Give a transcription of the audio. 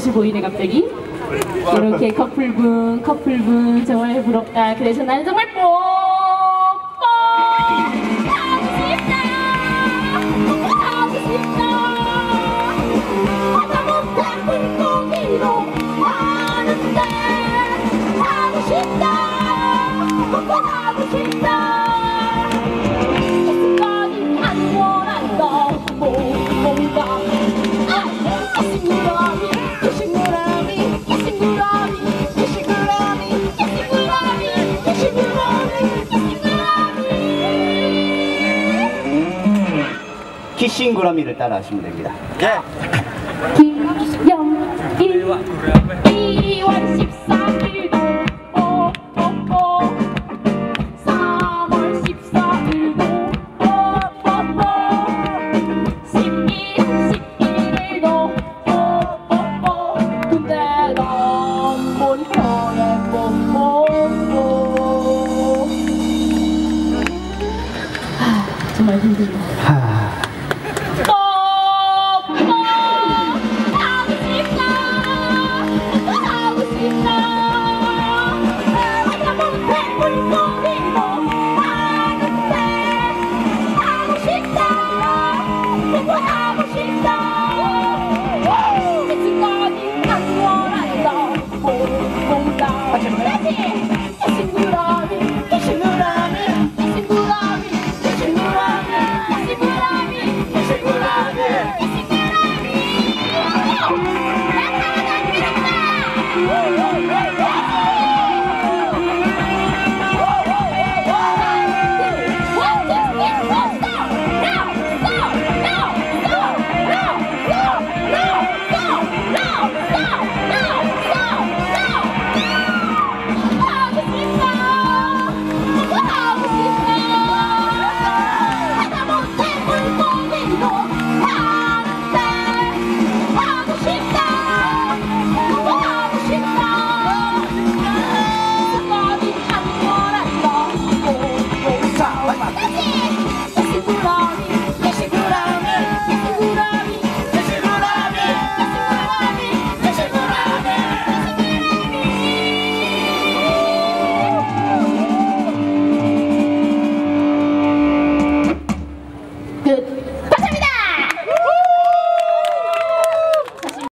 같이 보이네 갑자기. 이렇게 커플분 정말 부럽다. 그래서 나는 정말 뽀뽀 하고 싶다. 하고 싶다. 하다 못해 물고기로 하는데 하고 싶다. 뽀뽀 하고 싶다. 이승관이 안 원한다. 뭔가 키싱구라미를 따라 하시면 됩니다. 예. 김영일 2월 14일도 뽀뽀뽀 3월 14일도 뽀뽀뽀 11일도 뽀뽀뽀 근데 넌 본편에 뽀뽀뽀 정말 힘들다.